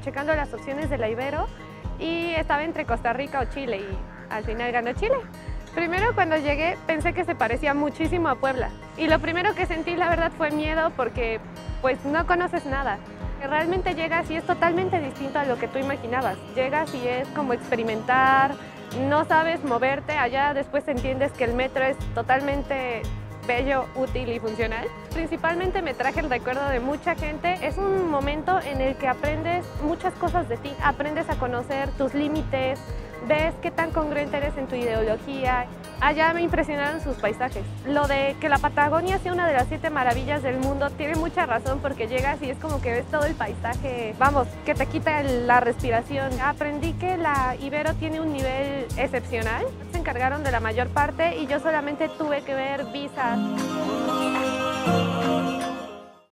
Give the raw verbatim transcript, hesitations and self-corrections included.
checando las opciones de la Ibero y estaba entre Costa Rica o Chile y al final ganó Chile. Primero cuando llegué pensé que se parecía muchísimo a Puebla y lo primero que sentí la verdad fue miedo porque pues no conoces nada. Realmente llegas y es totalmente distinto a lo que tú imaginabas. Llegas y es como experimentar, no sabes moverte, allá después entiendes que el metro es totalmente bello, útil y funcional. Principalmente me traje el recuerdo de mucha gente. Es un momento en el que aprendes muchas cosas de ti, aprendes a conocer tus límites, ves qué tan congruente eres en tu ideología. Allá me impresionaron sus paisajes. Lo de que la Patagonia sea una de las siete maravillas del mundo tiene mucha razón porque llegas y es como que ves todo el paisaje, vamos, que te quita la respiración. Aprendí que la Ibero tiene un nivel excepcional. Se encargaron de la mayor parte y yo solamente tuve que ver visas.